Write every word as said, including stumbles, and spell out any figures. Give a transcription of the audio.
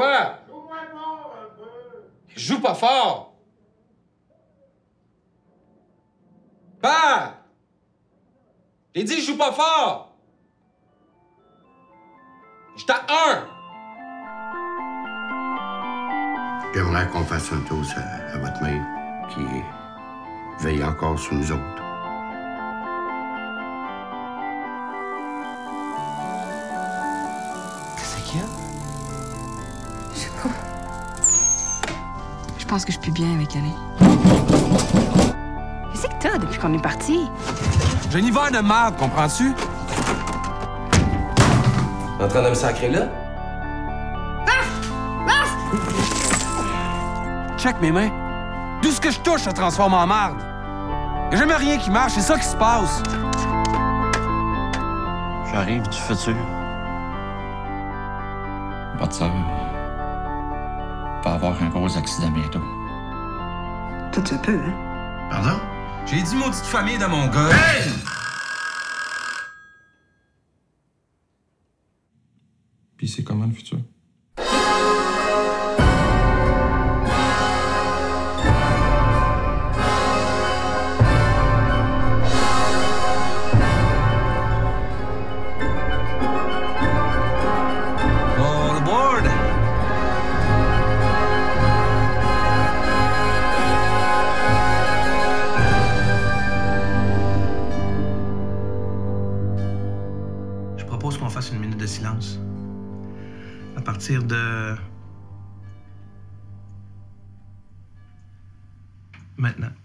Quoi? Joue moins fort un peu. Je joue pas fort. Père! J'ai dit je joue pas fort. J'étais à un. J'aimerais qu'on fasse un toast à, à votre mère qui veille encore sur nous autres. Qu'est-ce qu'il y a? Je sais pas. Je pense que je suis plus bien avec elle. Qu'est-ce que t'as depuis qu'on est parti? J'ai un hiver de merde, comprends-tu? T'es en train de me sacrer là? Check mes mains. Tout ce que je touche se transforme en marde. Y'a jamais rien qui marche, c'est ça qui se passe. J'arrive du futur. Votre sœur va avoir un gros accident bientôt. Toi, tu peux, hein? Pardon? J'ai dit maudite famille de mon gars. Hey! Puis c'est comment le futur? All aboard! Je propose qu'on fasse une minute de silence. À partir de... maintenant.